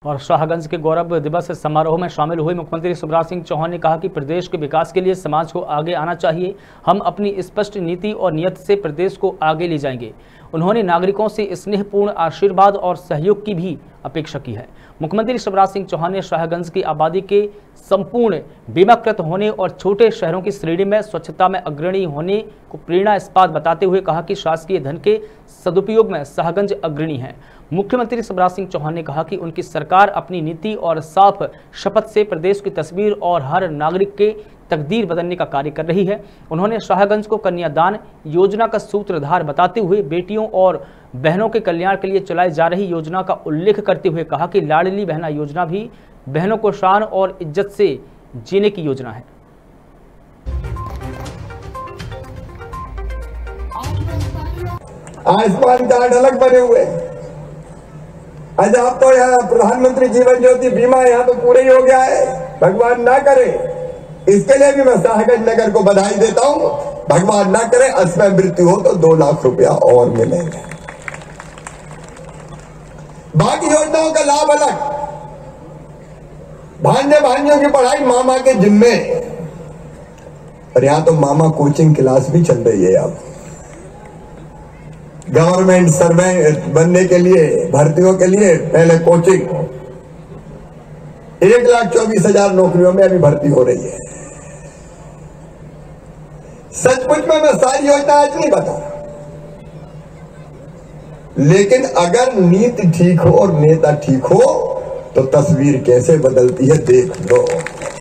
और शाहगंज के गौरव दिवस समारोह में शामिल हुए मुख्यमंत्री शिवराज सिंह चौहान ने कहा कि प्रदेश के विकास के लिए समाज को आगे आना चाहिए। हम अपनी स्पष्ट नीति और नियत से प्रदेश को आगे ले जाएंगे। उन्होंने नागरिकों से स्नेहपूर्ण आशीर्वाद और सहयोग की भी अपेक्षा की है। मुख्यमंत्री शिवराज सिंह चौहान ने शाहगंज की आबादी के संपूर्ण बीमाकृत होने और छोटे शहरों की श्रेणी में स्वच्छता में अग्रणी होने को प्रेरणास्पद बताते हुए कहा कि शासकीय धन के सदुपयोग में शाहगंज अग्रणी है। मुख्यमंत्री शिवराज सिंह चौहान ने कहा कि उनकी सरकार अपनी नीति और साफ शपथ से प्रदेश की तस्वीर और हर नागरिक के तकदीर बदलने का कार्य कर रही है। उन्होंने शाहगंज को कन्यादान योजना का सूत्रधार बताते हुए बेटियों और बहनों के कल्याण के लिए चलाई जा रही योजना का उल्लेख करते हुए कहा कि लाडली बहना योजना भी बहनों को शान और इज्जत से जीने की योजना है। आयुष्मान कार्ड अलग बने हुए, आज आप तो यहाँ प्रधानमंत्री जीवन ज्योति बीमा यहाँ तो पूरे ही हो गया है। भगवान ना करे, इसके लिए भी मैं शाहगंज नगर को बधाई देता हूँ। भगवान ना करे अश्व मृत्यु हो तो 2 लाख रुपया और मिलेंगे। बाकी योजनाओं का लाभ अलग, भांजे भांजियों की पढ़ाई मामा के जिम्मे, और यहां तो मामा कोचिंग क्लास भी चल रही है। अब गवर्नमेंट सर्वेंट बनने के लिए, भर्तियों के लिए पहले कोचिंग, 1,24,000 नौकरियों में अभी भर्ती हो रही है। सचमुच में मैं सारी योजना आज नहीं बता रहा, लेकिन अगर नीति ठीक हो और नेता ठीक हो तो तस्वीर कैसे बदलती है देख लो।